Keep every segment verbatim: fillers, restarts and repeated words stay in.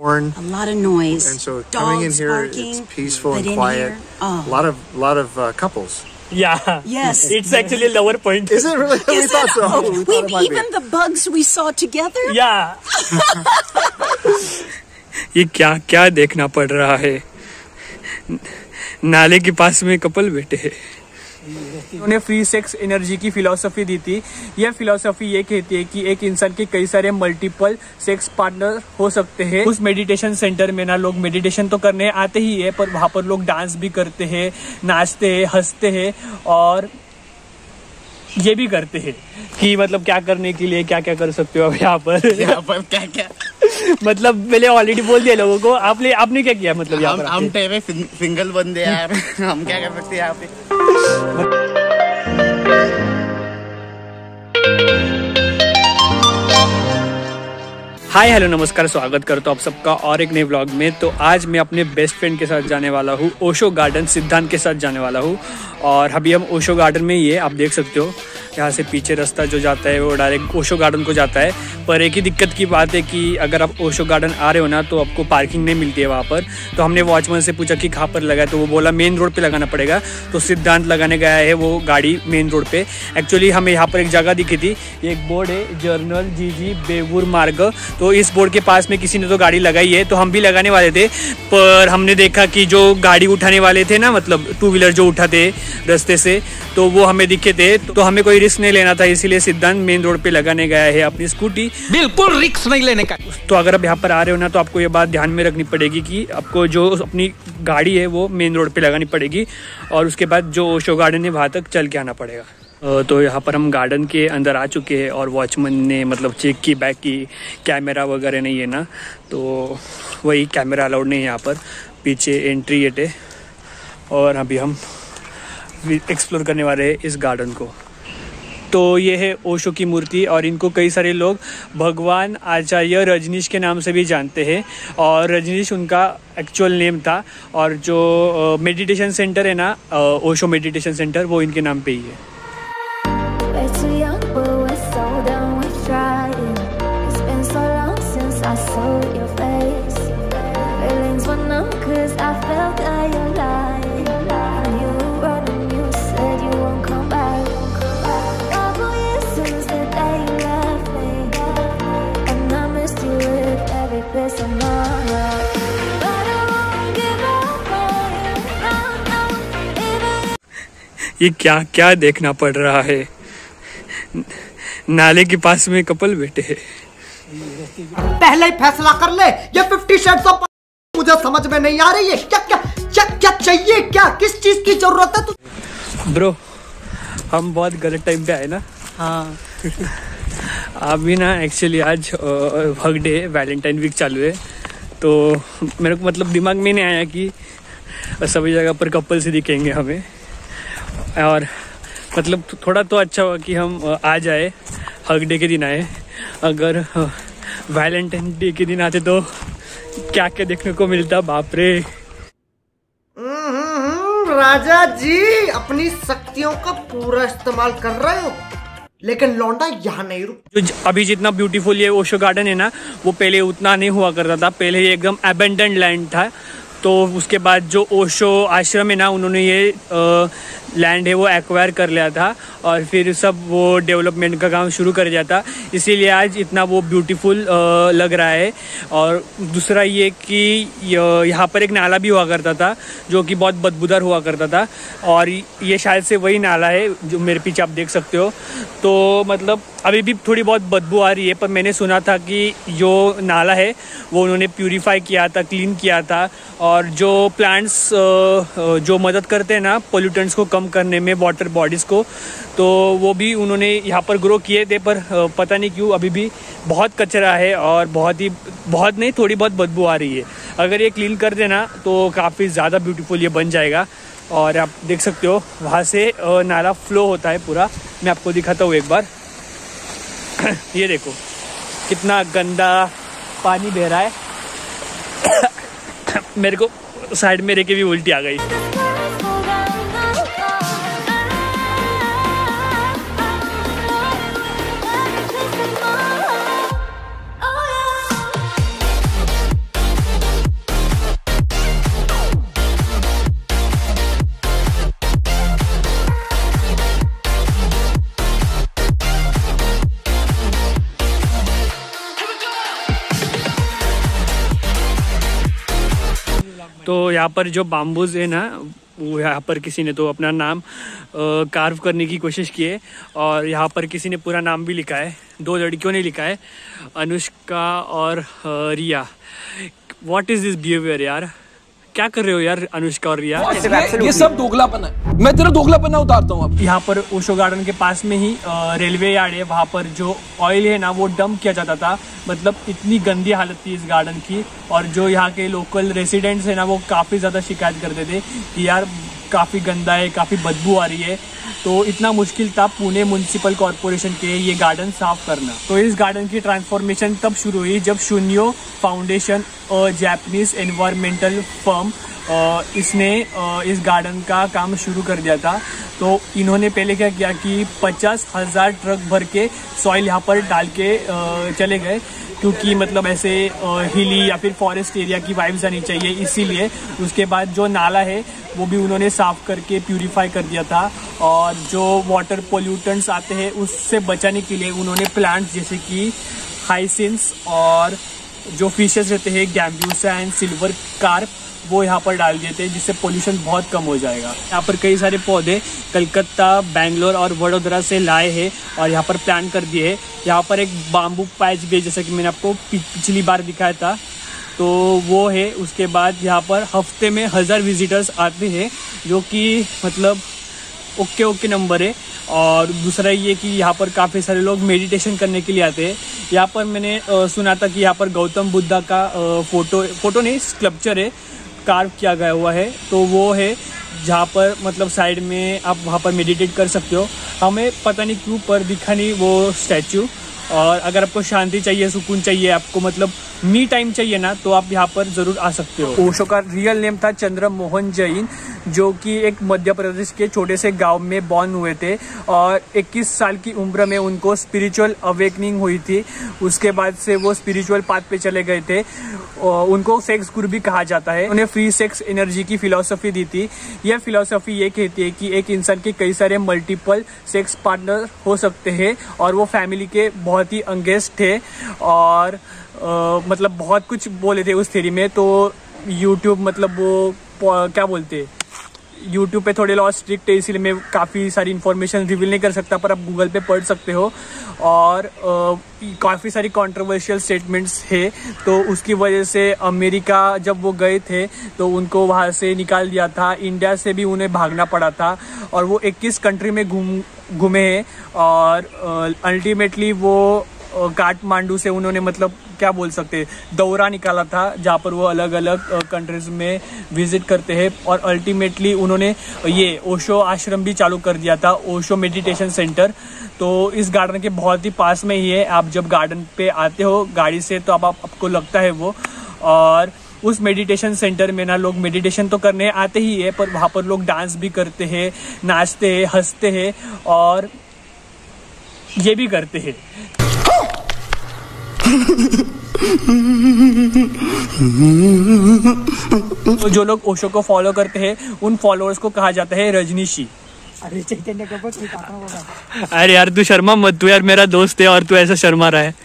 horn. A lot of noise. And so Dogs coming in here, barking, it's peaceful and but in quiet. here, oh. A lot of lot of uh, couples. Yeah. Yes. It's actually a lower point. Is it really? we Is thought it? so. Oh, We we thought it might even be. the bugs we saw together. Yeah. ये क्या क्या देखना पड़ रहा है। नाले के पास में कपल बैठे हैं। उन्होंने फ्री सेक्स एनर्जी की फिलॉसफी दी थी। यह फिलॉसफी ये कहती है कि एक इंसान के कई सारे मल्टीपल सेक्स पार्टनर हो सकते हैं। उस मेडिटेशन सेंटर में ना लोग मेडिटेशन तो करने आते ही है, पर वहां पर लोग डांस भी करते हैं, नाचते हैं, हंसते हैं और ये भी करते हैं कि मतलब क्या करने के लिए क्या क्या कर सकते हो अब यहाँ पर। यहाँ पर क्या क्या मतलब मैंने ऑलरेडी बोल दिया लोगों को। आपने आपने क्या किया मतलब यहाँ हम पर हम टेवे सिंगल बंदे यार हम क्या कर सकते हैं यहाँ पे। हाय हेलो नमस्कार, स्वागत करता हूँ आप सबका और एक नए व्लॉग में। तो आज मैं अपने बेस्ट फ्रेंड के साथ जाने वाला हूँ ओशो गार्डन, सिद्धांत के साथ जाने वाला हूँ। और अभी हम ओशो गार्डन में ही है, आप देख सकते हो यहाँ से पीछे रास्ता जो जाता है वो डायरेक्ट ओशो गार्डन को जाता है। पर एक ही दिक्कत की बात है कि अगर आप ओशो गार्डन आ रहे हो ना तो आपको पार्किंग नहीं मिलती है वहाँ पर। तो हमने वॉचमैन से पूछा कि कहाँ पर लगा है, तो वो बोला मेन रोड पे लगाना पड़ेगा। तो सिद्धांत लगाने गया है वो गाड़ी मेन रोड पे। एक्चुअली हमें यहाँ पर एक जगह दिखी थी, एक बोर्ड है जर्नल जी जी बेगूर मार्ग। तो इस बोर्ड के पास में किसी ने तो गाड़ी लगाई है, तो हम भी लगाने वाले थे। पर हमने देखा कि जो गाड़ी उठाने वाले थे ना, मतलब टू व्हीलर जो उठाते रास्ते से, तो वो हमें दिखे थे। तो हमें कोई रिस्क नहीं लेना था, इसीलिए सिद्धांत मेन रोड पे लगाने गया है अपनी स्कूटी। बिल्कुल रिस्क नहीं लेने का। तो अगर आप यहाँ पर आ रहे हो ना तो आपको ये बात ध्यान में रखनी पड़ेगी कि आपको जो अपनी गाड़ी है वो मेन रोड पे लगानी पड़ेगी और उसके बाद जो ओशो गार्डन है वहाँ तक चल के आना पड़ेगा। तो यहाँ पर हम गार्डन के अंदर आ चुके हैं और वॉचमैन ने मतलब चेक की बैक की कैमरा वगैरह नहीं है ना, तो वही कैमरा अलाउड नहीं है यहाँ पर। पीछे एंट्री गेट है और अभी हम एक्सप्लोर करने वाले हैं इस गार्डन को। तो ये है ओशो की मूर्ति और इनको कई सारे लोग भगवान आचार्य रजनीश के नाम से भी जानते हैं और रजनीश उनका एक्चुअल नेम था। और जो मेडिटेशन सेंटर है ना, ओशो मेडिटेशन सेंटर, वो इनके नाम पे ही है। ये क्या क्या देखना पड़ रहा है। नाले के पास में कपल बैठे हैं। पहले ही फैसला कर ले, ये फिफ्टी शेड्स ऑफ मुझे समझ में नहीं आ रही है। क्या क्या क्या क्या चाहिए, क्या किस चीज की जरूरत है? तो ब्रो हम बहुत गलत टाइम पे आए ना। हाँ अभी ना एक्चुअली आज वर्क डे है, वैलेंटाइन वीक चालू है। तो मेरे को मतलब दिमाग में नहीं आया कि सभी जगह पर कपल से दिखेंगे हमें। और मतलब थोड़ा तो अच्छा हुआ कि हम आ जाए, हक डे के दिन आए। अगर वैलेंटाइन डे के दिन आते तो क्या क्या देखने को मिलता, बाप रे। राजा जी अपनी शक्तियों का पूरा इस्तेमाल कर रहे हो, लेकिन लौंडा यहाँ नहीं रुक। जो अभी जितना ब्यूटीफुल ये ओशो गार्डन है ना, वो पहले उतना नहीं हुआ करता था। पहले ये एकदम अबेंडन लैंड था। तो उसके बाद जो ओशो आश्रम है ना, उन्होंने ये लैंड है वो एक्वायर कर लिया था और फिर सब वो डेवलपमेंट का काम शुरू कर दिया था। इसीलिए आज इतना वो ब्यूटीफुल लग रहा है। और दूसरा ये कि यहाँ पर एक नाला भी हुआ करता था जो कि बहुत बदबूदार हुआ करता था और ये शायद से वही नाला है जो मेरे पीछे आप देख सकते हो। तो मतलब अभी भी थोड़ी बहुत बदबू आ रही है, पर मैंने सुना था कि जो नाला है वो उन्होंने प्यूरीफाई किया था, क्लीन किया था। और जो प्लांट्स जो मदद करते हैं ना पोल्यूटेंट्स को कम करने में, वाटर बॉडीज़ को, तो वो भी उन्होंने यहाँ पर ग्रो किए थे। पर पता नहीं क्यों अभी भी बहुत कचरा है और बहुत ही बहुत नहीं थोड़ी बहुत बदबू आ रही है। अगर ये क्लीन कर देना तो काफ़ी ज़्यादा ब्यूटीफुल ये बन जाएगा। और आप देख सकते हो वहाँ से नाला फ्लो होता है पूरा। मैं आपको दिखाता हूँ एक बार। ये देखो कितना गंदा पानी बह रहा है। मेरे को साइड में रह के भी उल्टी आ गई। तो यहाँ पर जो बाम्बूज है ना, वो यहाँ पर किसी ने तो अपना नाम कार्व करने की कोशिश की है और यहाँ पर किसी ने पूरा नाम भी लिखा है। दो लड़कियों ने लिखा है, अनुष्का और Riya. What is this behaviour यार, क्या कर रहे हो यार अनुष्का और रिया? ये, ये सब दोगलापन है, मैं तेरा दोगलापन उतारता हूँ अब। यहाँ पर ओशो गार्डन के पास में ही रेलवे यार्ड है, वहाँ पर जो ऑयल है ना वो डंप किया जाता था। मतलब इतनी गंदी हालत थी इस गार्डन की, और जो यहाँ के लोकल रेसिडेंट्स है ना वो काफ़ी ज़्यादा शिकायत करते थे कि यार काफ़ी गंदा है, काफ़ी बदबू आ रही है। तो इतना मुश्किल था पुणे म्युनिसिपल कॉरपोरेशन के ये गार्डन साफ करना। तो इस गार्डन की ट्रांसफॉर्मेशन तब शुरू हुई जब शून्यो फाउंडेशन और जापानीज एनवायरमेंटल फर्म इसने इस गार्डन का काम शुरू कर दिया था। तो इन्होंने पहले क्या किया कि पचास हज़ार ट्रक भर के सॉइल यहाँ पर डाल के चले गए, क्योंकि मतलब ऐसे हिली या फिर फॉरेस्ट एरिया की वाइब्स आनी चाहिए, इसीलिए। उसके बाद जो नाला है वो भी उन्होंने साफ करके प्यूरिफाई कर दिया था, और जो वाटर पोल्यूटेंट्स आते हैं उससे बचाने के लिए उन्होंने प्लांट्स जैसे कि हाइसिन्स और जो फिशेस रहते हैं गैम्ब्यूसा एंड सिल्वर कार्प वो यहाँ पर डाल दिए थे, जिससे पोल्यूशन बहुत कम हो जाएगा। यहाँ पर कई सारे पौधे कलकत्ता, बेंगलोर और वडोदरा से लाए हैं और यहाँ पर प्लांट कर दिए हैं। यहाँ पर एक बाम्बू पैच भी, जैसा कि मैंने आपको पिछली बार दिखाया था, तो वो है। उसके बाद यहाँ पर हफ्ते में हज़ार विजिटर्स आते हैं, जो कि मतलब ओके ओके नंबर है। और दूसरा ये कि यहाँ पर काफ़ी सारे लोग मेडिटेशन करने के लिए आते हैं। यहाँ पर मैंने आ, सुना था कि यहाँ पर गौतम बुद्धा का आ, फोटो फोटो नहीं स्कल्पचर है, कार्व किया गया हुआ है, तो वो है जहाँ पर मतलब साइड में आप वहाँ पर मेडिटेट कर सकते हो। हमें पता नहीं क्यों पर दिखा नहीं वो स्टैचू। और अगर आपको शांति चाहिए, सुकून चाहिए, आपको मतलब मी टाइम चाहिए ना, तो आप यहाँ पर जरूर आ सकते हो। ओशो का रियल नेम था चंद्र मोहन जैन, जो कि एक मध्य प्रदेश के छोटे से गांव में बॉर्न हुए थे और इक्कीस साल की उम्र में उनको स्पिरिचुअल अवेकनिंग हुई थी। उसके बाद से वो स्पिरिचुअल पाथ पे चले गए थे। उनको सेक्स गुरु भी कहा जाता है। उन्हें फ्री सेक्स एनर्जी की फिलॉसफी दी थी। यह फिलॉसफी ये कहती है कि एक इंसान के कई सारे मल्टीपल सेक्स पार्टनर हो सकते हैं, और वो फैमिली के बहुत ही अंगेस्ट थे और आ, मतलब बहुत कुछ बोले थे उस थ्योरी में। तो यूट्यूब मतलब वो क्या बोलते यूट्यूब पे थोड़े लॉ स्ट्रिक्ट है, इसलिए मैं काफ़ी सारी इन्फॉर्मेशन रिवील नहीं कर सकता, पर आप गूगल पे पढ़ सकते हो। और काफ़ी सारी कंट्रोवर्शियल स्टेटमेंट्स है, तो उसकी वजह से अमेरिका जब वो गए थे तो उनको वहाँ से निकाल दिया था। इंडिया से भी उन्हें भागना पड़ा था, और वो इक्कीस कंट्री में घूम घूमे हैं। और अल्टीमेटली वो काठमांडू से उन्होंने मतलब क्या बोल सकते दौरा निकाला था, जहाँ पर वो अलग अलग कंट्रीज में विजिट करते हैं। और अल्टीमेटली उन्होंने ये ओशो आश्रम भी चालू कर दिया था, ओशो मेडिटेशन सेंटर। तो इस गार्डन के बहुत ही पास में ही है। आप जब गार्डन पे आते हो गाड़ी से तो अब आप, आपको लगता है वो। और उस मेडिटेशन सेंटर में ना लोग मेडिटेशन तो करने आते ही है, पर वहाँ पर लोग डांस भी करते हैं, नाचते हैं, हंसते हैं और ये भी करते हैं। तो जो लोग ओशो को फॉलो करते हैं उन फॉलोअर्स को कहा जाता है रजनीशी। अरे चैतन्य का बस निकालना होगा। अरे यार तू शर्मा मत, तू यार मेरा दोस्त है और तू ऐसा शर्मा रहा है।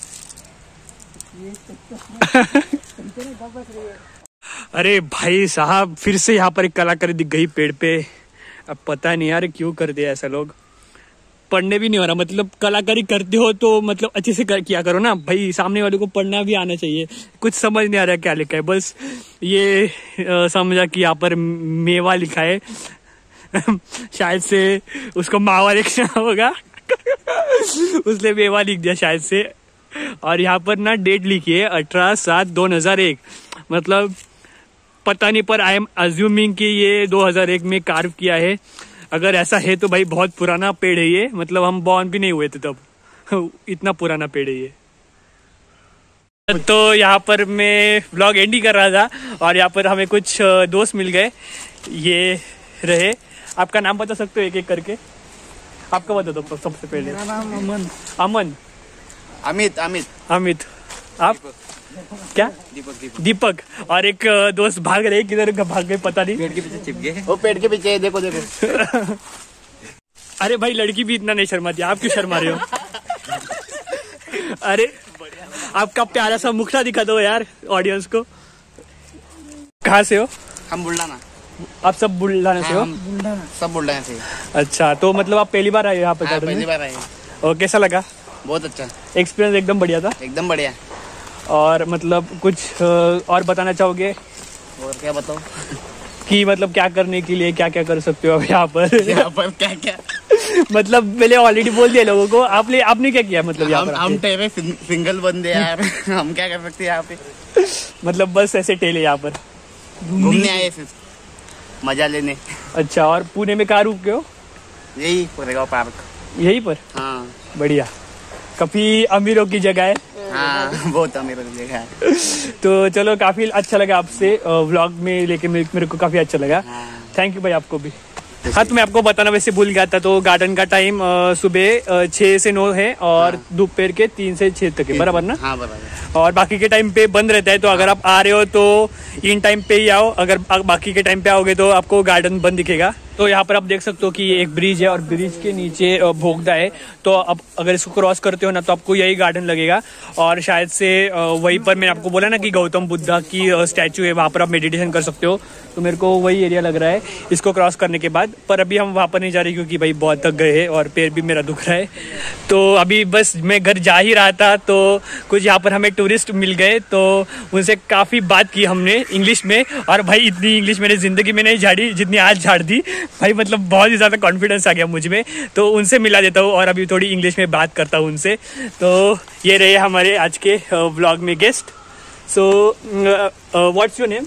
अरे भाई साहब, फिर से यहाँ पर एक कलाकारी दिख गई पेड़ पे। अब पता नहीं यार क्यों कर दिया ऐसा लोग। पढ़ने भी नहीं हो रहा, मतलब कलाकारी करते हो तो मतलब अच्छे से कर, किया करो ना भाई। सामने वाले को पढ़ना भी आना चाहिए। कुछ समझ नहीं आ रहा क्या लिखा है, बस ये आ, समझा कि यहाँ पर मेवा लिखा है। शायद से उसको मावा लिखना होगा उसने मेवा लिख दिया शायद से। और यहाँ पर ना डेट लिखी है अठारह सात दो हजार एक, मतलब पता नहीं, पर आई एम अज्यूमिंग कि ये दो हजार एक में कार्व किया है। अगर ऐसा है तो भाई बहुत पुराना पेड़ है ये, मतलब हम बॉर्न भी नहीं हुए थे तब। इतना पुराना पेड़ है ये। तो यहाँ पर मैं व्लॉग एंड ही कर रहा था और यहाँ पर हमें कुछ दोस्त मिल गए। ये रहे, आपका नाम बता सकते हो एक एक करके? आपका बता दो सबसे पहले। मेरा नाम अमन। अमन। अमित अमित अमित। आप क्या? दीपक दीपक दीपक। और एक दोस्त भाग रहे, किधर भाग गए पता नहीं। पेड़ के पीछे छिप गए। वो पेड़ के पीछे देखो देखो। अरे भाई लड़की भी इतना नहीं शर्माती, आप क्यों शर्मा रहे हो? अरे आपका प्यारा सा मुखड़ा दिखा दो यार ऑडियंस को। कहाँ से हो? हम बुल्ढाना। आप सब बुल्ढाना से हो? बुल्ढाना सब बुल्ढाना से। अच्छा, तो मतलब आप पहली बार आए यहाँ पे? हाँ, पहली बार आए। और कैसा लगा? बहुत अच्छा एक्सपीरियंस। एकदम बढ़िया था। एकदम बढ़िया। और मतलब कुछ और बताना चाहोगे? और क्या बताओ कि मतलब क्या करने के लिए क्या क्या कर सकते हो अब यहाँ पर? यहाँ पर क्या क्या मतलब मैंने ऑलरेडी बोल दिया लोगों को। आपने आपने क्या किया मतलब यहाँ हम पर? हम टेरे सिंगल बंदे यार हम क्या कर सकते हैं यहाँ पे? मतलब बस ऐसे टेले यहाँ पर घूमने आए, सिर्फ मजा लेने। अच्छा, और पुणे में कहाँ रुके हो? यही कोरेगांव पार्क। यहीं पर? हाँ बढ़िया। काफी अमीरों की जगह है। हाँ, बहुत अमीरों की जगह है। तो चलो, काफी अच्छा लगा आपसे व्लॉग में लेके, मेरे को काफी अच्छा लगा। थैंक यू भाई, आपको भी। हाँ, तो मैं आपको बताना वैसे भूल गया था। तो गार्डन का टाइम सुबह छः से नौ है और हाँ। दोपहर के तीन से छः तक है, बराबर ना? हाँ बराबर। और बाकी के टाइम पे बंद रहता है। तो अगर आप आ रहे हो तो इन टाइम पे ही आओ। अगर बाकी के टाइम पे आओगे तो आपको गार्डन बंद दिखेगा। तो यहाँ पर आप देख सकते हो कि ये एक ब्रिज है और ब्रिज के नीचे भोगदा है। तो अब अगर इसको क्रॉस करते हो ना तो आपको यही गार्डन लगेगा। और शायद से वहीं पर मैंने आपको बोला ना कि गौतम बुद्धा की स्टैचू है, वहाँ पर आप मेडिटेशन कर सकते हो। तो मेरे को वही एरिया लग रहा है इसको क्रॉस करने के बाद। पर अभी हम वहाँ पर नहीं जा रहे क्योंकि भाई बहुत थक गए हैं और पैर भी मेरा दुख रहा है। तो अभी बस मैं घर जा ही रहा था तो कुछ यहाँ पर हमें टूरिस्ट मिल गए। तो उनसे काफ़ी बात की हमने इंग्लिश में। और भाई इतनी इंग्लिश मैंने ज़िंदगी में नहीं झाड़ी जितनी आज झाड़ दी भाई। मतलब बहुत ही ज़्यादा कॉन्फिडेंस आ गया मुझ में। तो उनसे मिला देता हूँ और अभी थोड़ी इंग्लिश में बात करता हूँ उनसे। तो ये रहे हमारे आज के व्लॉग में guest. So what's your name?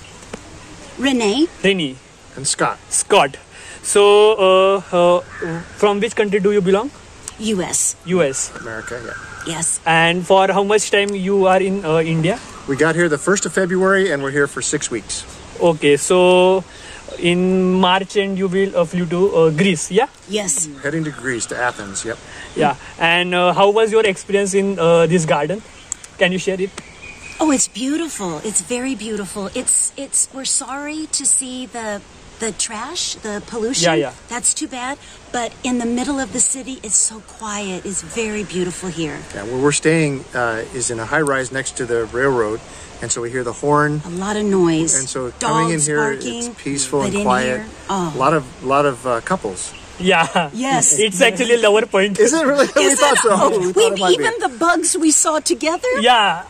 Renee. Renee. And Scott. Scott. So uh, uh, from which country do you belong? U S. U S. America, yeah. Yes. And for how much time you are in uh, India? We got here the first of February and we're here for six weeks. Okay, so in March and you will uh, flew to uh, Greece, yeah? Yes. Heading to Greece, to Athens, yep. Yeah. And uh, how was your experience in uh, this garden? Can you share it? Oh, it's beautiful. It's very beautiful. It's it's we're sorry to see the the trash, the pollution. Yeah, yeah. That's too bad. But in the middle of the city, it's so quiet. It's very beautiful here. Yeah, where we're staying uh, is in a high rise next to the railroad, and so we hear the horn. A lot of noise. And so Dogs coming in here, barking, it's peaceful but and in quiet. here, oh. A lot of lot of uh, couples. Yeah. Yes. It's actually a lower point. Is it really? we Is thought it? so. Oh, we we thought it might even the bugs we saw together. Yeah.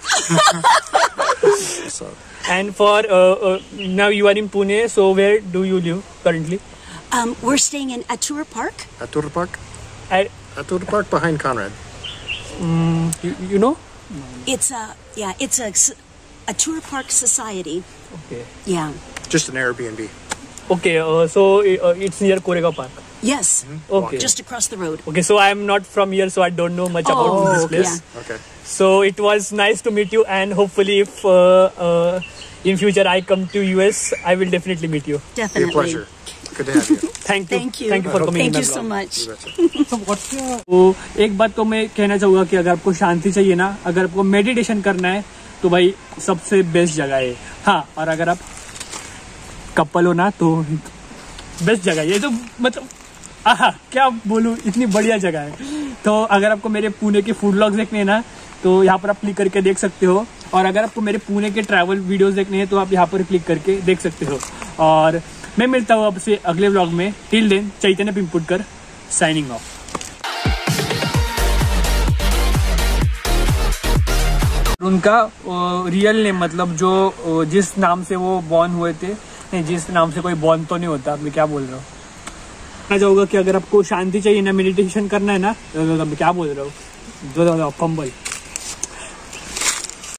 be. So, And for uh, uh, now you are in Pune. So where do you live currently? Um, we're staying in Atur Park. Atur Park? At, Atur Park behind Conrad. you, you know? It's a yeah. It's a Atur Park Society. Okay. Yeah. Just an Airbnb. Okay. Uh, so uh, it's near Koregaon Park. Yes. Okay. Just across the road. Okay. So I am not from here, so I don't know much about Oh, this place. yeah. Okay. So it was nice to meet you, and hopefully, if uh, uh, in future I come to U S, I will definitely meet you. Be a Definitely. pleasure. Good to have you. Thank you. Thank you. Thank you for coming. Thank in you my so vlog. much. You betcha. तो एक बात तो मैं कहना चाहूँगा कि अगर आपको शांति चाहिए ना, अगर आपको मेडिटेशन करना है तो भाई सबसे बेस्ट जगह है। हाँ, और अगर आप कपल हो ना तो बेस्ट जगह है ये। तो मतलब आहा क्या बोलूँ, इतनी बढ़िया जगह है। तो अगर आपको मेरे पुणे के फूड व्लॉग्स देखने हैं ना तो यहाँ पर आप क्लिक करके देख सकते हो। और अगर आपको मेरे पुणे के ट्रैवल वीडियोस देखने हैं तो आप यहाँ पर क्लिक करके देख सकते हो। और मैं मिलता हूँ आपसे अगले व्लॉग में। Till then, Chaitanya Pimputkar signing off. उनका रियल नेम मतलब जो अ, जिस नाम से वो बॉर्न हुए थे, नहीं जिस नाम से कोई बॉर्न तो नहीं होता। मैं क्या बोल रहा हूँ, मैं चाहूँगा कि अगर आपको शांति चाहिए ना, मेडिटेशन करना है ना, तो मैं क्या बोल रहा हूँ, जो फंबल